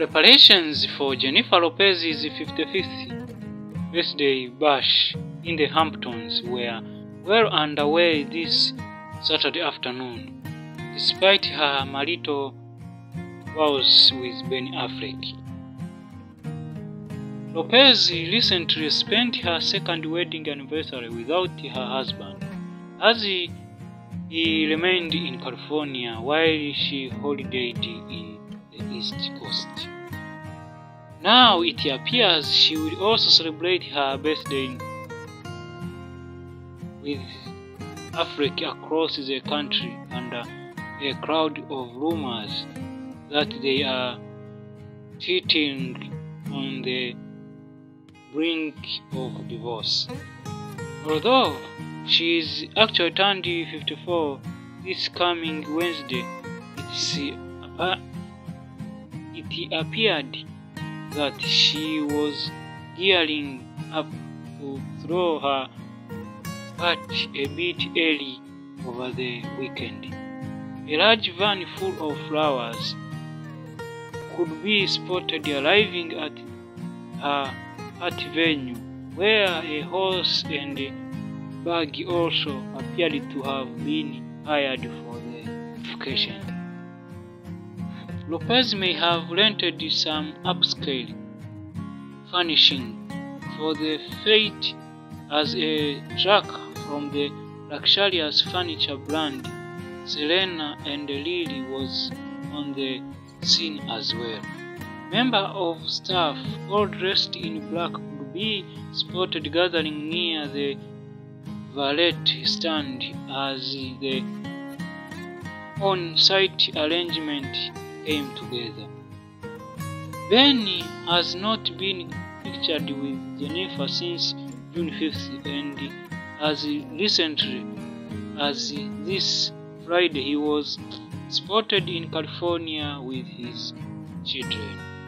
Preparations for Jennifer Lopez's 55th birthday bash in the Hamptons were well underway this Saturday afternoon, despite her marital vows with Ben Affleck. Lopez recently spent her second wedding anniversary without her husband, as he remained in California while she holidayed in the East Coast. Now it appears she will also celebrate her birthday with Affleck across the country under a cloud of rumors that they are teetering on the brink of divorce. Although she is actually turned 54 this coming Wednesday, it appeared that she was gearing up to throw her party a bit early over the weekend. A large van full of flowers could be spotted arriving at her party venue, where a horse and a buggy also appeared to have been hired for the occasion. Lopez may have rented some upscale furnishing for the fete, as a truck from the luxurious furniture brand Serena and Lily was on the scene as well. Members of staff, all dressed in black, could be spotted gathering near the valet stand as the on-site arrangement came together. Benny has not been pictured with Jennifer since June 5th, and as recently as this Friday he was spotted in California with his children.